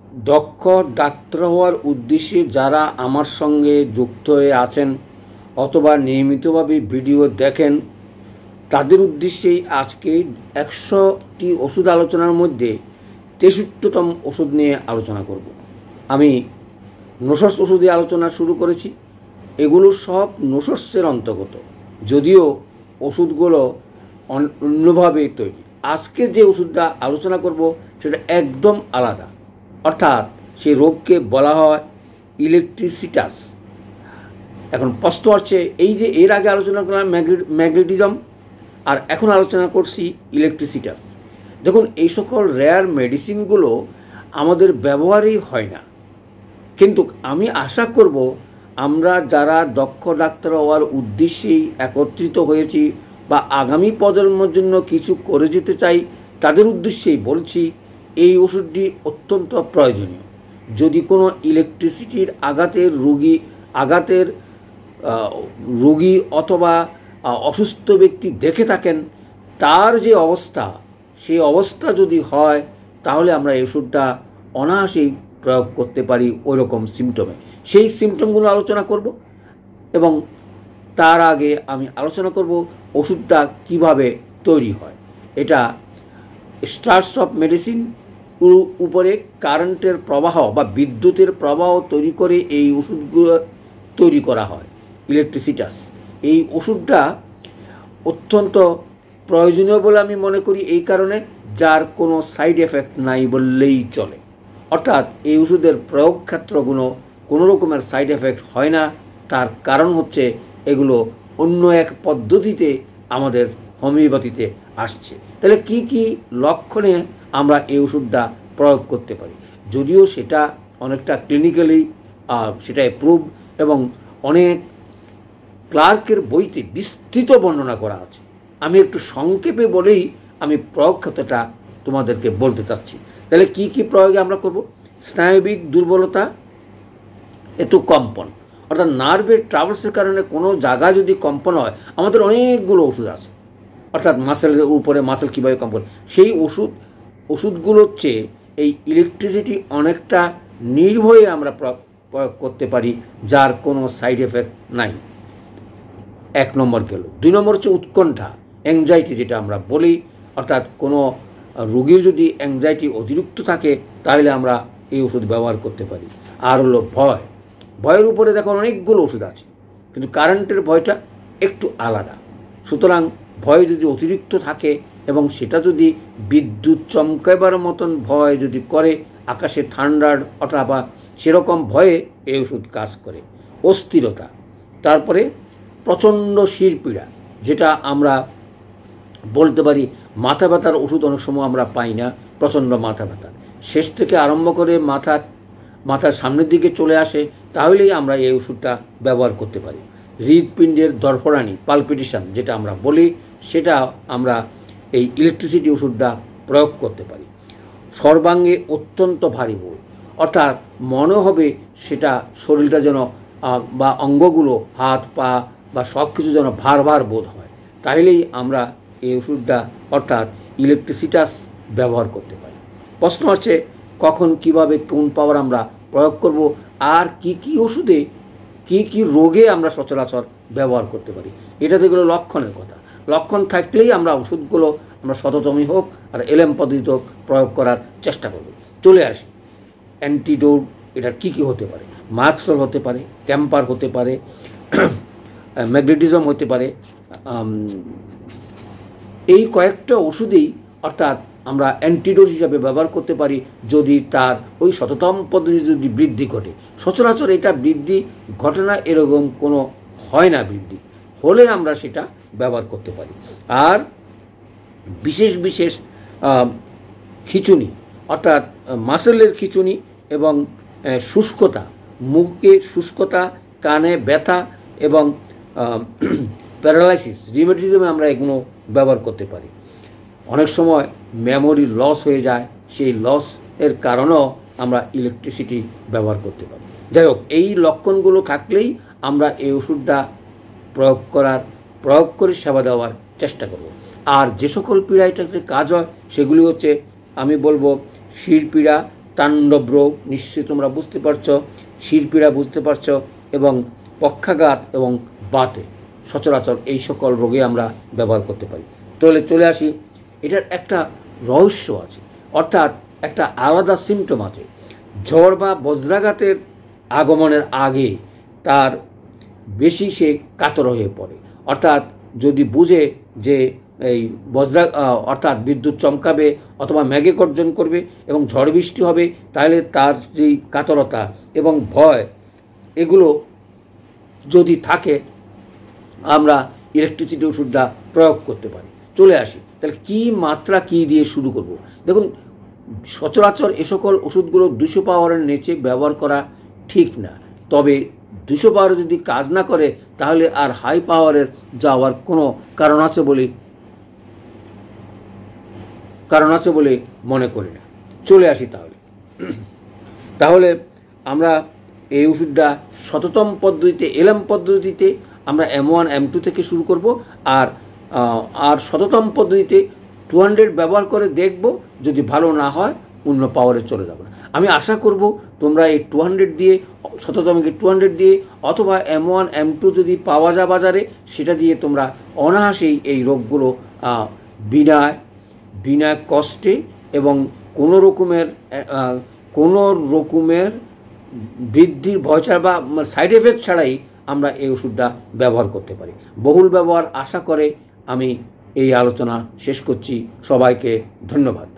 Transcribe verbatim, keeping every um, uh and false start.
দক্ষ ডাক্তার হওয়ার উদ্দেশ্যে যারা আমার সঙ্গে যুক্ত হয়ে আছেন অথবা নিয়মিতভাবে ভিডিও দেখেন, তাদের উদ্দেশ্যেই আজকে একশোটি ওষুধ আলোচনার মধ্যে তেষট্টিতম ওষুধ নিয়ে আলোচনা করব। আমি নোসস ওষুধে আলোচনা শুরু করেছি। এগুলো সব নোসসের অন্তর্গত, যদিও ওষুধগুলো অন্যভাবে তৈরি। আজকে যে ওষুধটা আলোচনা করব সেটা একদম আলাদা, অর্থাৎ সেই রোগকে বলা হয় ইলেকট্রিসিটাস। এখন প্রশ্ন হচ্ছে, এই যে এর আগে আলোচনা করলাম ম্যাগনেটিজম, আর এখন আলোচনা করছি ইলেকট্রিসিটাস। দেখুন, এই সকল রেয়ার মেডিসিনগুলো আমাদের ব্যবহারই হয় না, কিন্তু আমি আশা করব আমরা যারা দক্ষ ডাক্তার হওয়ার উদ্দেশ্যেই একত্রিত হয়েছি বা আগামী প্রজন্মের জন্য কিছু করে যেতে চাই, তাদের উদ্দেশ্যেই বলছি এই ওষুধটি অত্যন্ত প্রয়োজনীয়। যদি কোনো ইলেকট্রিসিটির আঘাতের রোগী আঘাতের রোগী অথবা অসুস্থ ব্যক্তি দেখে থাকেন, তার যে অবস্থা, সেই অবস্থা যদি হয়, তাহলে আমরা এই ওষুধটা অনায়াসেই প্রয়োগ করতে পারি ওই রকম সিমটমে। সেই সিমটমগুলো আলোচনা করব এবং তার আগে আমি আলোচনা করব ওষুধটা কিভাবে তৈরি হয়। এটা স্টার্স অফ মেডিসিন উপরে কারেন্টের প্রবাহ বা বিদ্যুতের প্রবাহ তৈরি করে এই ওষুধগুলো তৈরি করা হয়, ইলেকট্রিসিটাস। এই ওষুধটা অত্যন্ত প্রয়োজনীয় বলে আমি মনে করি, এই কারণে যার কোনো সাইড এফেক্ট নাই বললেই চলে। অর্থাৎ এই ওষুধের প্রয়োগ ক্ষেত্রগুলো কোনো রকমের সাইড এফেক্ট হয় না। তার কারণ হচ্ছে এগুলো অন্য এক পদ্ধতিতে আমাদের হোমিওপ্যাথিতে আসছে। তাহলে কি কি লক্ষণে আমরা এই ওষুধটা প্রয়োগ করতে পারি? যদিও সেটা অনেকটা ক্লিনিক্যালি সেটা অ্যাপ্রুভ এবং অনেক ক্লার্কের বইতে বিস্তৃত বর্ণনা করা আছে। আমি একটু সংক্ষেপে বলেই আমি প্রয়োগ ক্ষেত্রটা তোমাদেরকে বলতে চাচ্ছি। তাহলে কি কি প্রয়োগে আমরা করব? স্নায়বিক দুর্বলতা, একটু কম্পন, অর্থাৎ নার্ভের ট্রাভার্সের কারণে কোনো জায়গায় যদি কম্পন হয়, আমাদের অনেকগুলো ওষুধ আছে, অর্থাৎ মাসেলের উপরে মাসেল কীভাবে কম্পন, সেই ওষুধ ওষুধগুলোর চেয়ে এই ইলেকট্রিসিটি অনেকটা নির্ভয়ে আমরা প্রয়োগ করতে পারি, যার কোনো সাইড এফেক্ট নাই। এক নম্বর গেল। দুই নম্বর হচ্ছে উৎকণ্ঠা, অ্যাংজাইটি যেটা আমরা বলি, অর্থাৎ কোনো রোগীর যদি অ্যাংজাইটি অতিরিক্ত থাকে তাহলে আমরা এই ওষুধ ব্যবহার করতে পারি। আর হলো ভয়। ভয়ের উপরে দেখো অনেকগুলো ওষুধ আছে, কিন্তু কারেন্টের ভয়টা একটু আলাদা। সুতরাং ভয় যদি অতিরিক্ত থাকে এবং সেটা যদি বিদ্যুৎ চমকাইবার মতন ভয় যদি করে, আকাশে থান্ডার অথবা সেরকম ভয়ে এই ওষুধ কাজ করে। অস্থিরতা, তারপরে প্রচণ্ড শিরপীড়া, যেটা আমরা বলতে পারি মাথা ব্যথার ওষুধ অনেক সময় আমরা পাই না, প্রচণ্ড মাথা ব্যথা শেষ থেকে আরম্ভ করে মাথা মাথার সামনের দিকে চলে আসে, তাহলেই আমরা এই ওষুধটা ব্যবহার করতে পারি। হৃদপিণ্ডের দরফরানি, পালপিটেশন যেটা আমরা বলি, সেটা আমরা এই ইলেকট্রিসিটি ওষুধটা প্রয়োগ করতে পারি। সর্বাঙ্গে অত্যন্ত ভারী বোধ, অর্থাৎ মনে হবে সেটা শরীরটা যেন বা অঙ্গগুলো হাত পা বা সব কিছু যেন ভার ভার বোধ হয়, তাহলেই আমরা এই ওষুধটা অর্থাৎ ইলেকট্রিসিটাস ব্যবহার করতে পারি। প্রশ্ন হচ্ছে কখন, কিভাবে, কোন পাওয়ার আমরা প্রয়োগ করব, আর কি কি ওষুধে কি কি রোগে আমরা সচরাচর ব্যবহার করতে পারি। এটা তো এগুলো লক্ষণের কথা। লক্ষণ থাকলেই আমরা ওষুধগুলো আমরা শততমই হোক আর এলএম পদ্ধতি হোক প্রয়োগ করার চেষ্টা করব। চলে আসি অ্যান্টিডোট, এটা কি কি হতে পারে? মার্কসল হতে পারে, ক্যাম্পার হতে পারে, ম্যাগনেটিজম হতে পারে। এই কয়েকটা ওষুধেই অর্থাৎ আমরা অ্যান্টিডোট হিসাবে ব্যবহার করতে পারি যদি তার ওই শততম পদ্ধতি যদি বৃদ্ধি ঘটে। সচরাচর এটা বৃদ্ধি ঘটে না, এরকম কোনো হয় না, বৃদ্ধি হলে আমরা সেটা ব্যবহার করতে পারি। আর বিশেষ বিশেষ খিঁচুনি, অর্থাৎ মাসেলের খিঁচুনি এবং শুষ্কতা, মুখে শুষ্কতা, কানে ব্যথা এবং প্যারালাইসিস, রিউমেটিজমে আমরা এগুলো ব্যবহার করতে পারি। অনেক সময় মেমোরি লস হয়ে যায়, সেই লস এর কারণেও আমরা ইলেকট্রিসিটি ব্যবহার করতে পারি। যাই হোক, এই লক্ষণগুলো থাকলেই আমরা এই ওষুধটা প্রয়োগ করার প্রয়োগ করে সেবা দেওয়ার চেষ্টা করব। আর যে সকল পীড়া এটাতে কাজ হয় সেগুলি হচ্ছে, আমি বলবো শিরপীড়া, তাণ্ডব রোগ নিশ্চয়ই তোমরা বুঝতে পারছো, শিরপীড়া বুঝতে পারছো, এবং পক্ষাঘাত এবং বাতে সচরাচর এই সকল রোগে আমরা ব্যবহার করতে পারি। তাহলে চলে আসি, এটার একটা রহস্য আছে, অর্থাৎ একটা আলাদা সিমটম আছে। ঝড় বা বজ্রাঘাতের আগমনের আগে তার বেশি সে কাতর হয়ে পড়ে, অর্থাৎ যদি বুঝে যে এই বজ্রা অর্থাৎ বিদ্যুৎ চমকাবে অথবা মেঘে গর্জন করবে এবং ঝড় বৃষ্টি হবে, তাহলে তার যেই কাতরতা এবং ভয় এগুলো যদি থাকে, আমরা ইলেকট্রিসিটি ওষুধটা প্রয়োগ করতে পারি। চলে আসি, তাহলে কী মাত্রা কী দিয়ে শুরু করব। দেখুন, সচরাচর এ সকল ওষুধগুলো দুশো পাওয়ারের নিচে ব্যবহার করা ঠিক না, তবে দুশো পাওয়ারে যদি কাজ না করে তাহলে আর হাই পাওয়ারের যাওয়ার কোনো কারণ আছে বলে কারণ আছে বলে মনে করি না। চলে আসি তাহলে তাহলে আমরা এই ওষুধটা শততম পদ্ধতিতে, এলএম পদ্ধতিতে আমরা এম ওয়ান এম টু থেকে শুরু করব, আর আর শততম পদ্ধতিতে টু হান্ড্রেড ব্যবহার করে দেখব, যদি ভালো না হয় অন্য পাওয়ারে চলে যাব। আমি আশা করব তোমরা এই টু হান্ড্রেড দিয়ে, শততমকে টু হান্ড্রেড দিয়ে অথবা এম ওয়ান এম টু যদি পাওয়া যায় বাজারে, সেটা দিয়ে তোমরা অনায়াসেই এই রোগগুলো বিনা বিনা কষ্টে এবং কোনো রকমের কোনো রকমের বৃদ্ধির ভয় ছাড়া বা সাইড এফেক্ট ছাড়াই আমরা এই ওষুধটা ব্যবহার করতে পারি। বহুল ব্যবহার আশা করে আমি এই আলোচনা শেষ করছি। সবাইকে ধন্যবাদ।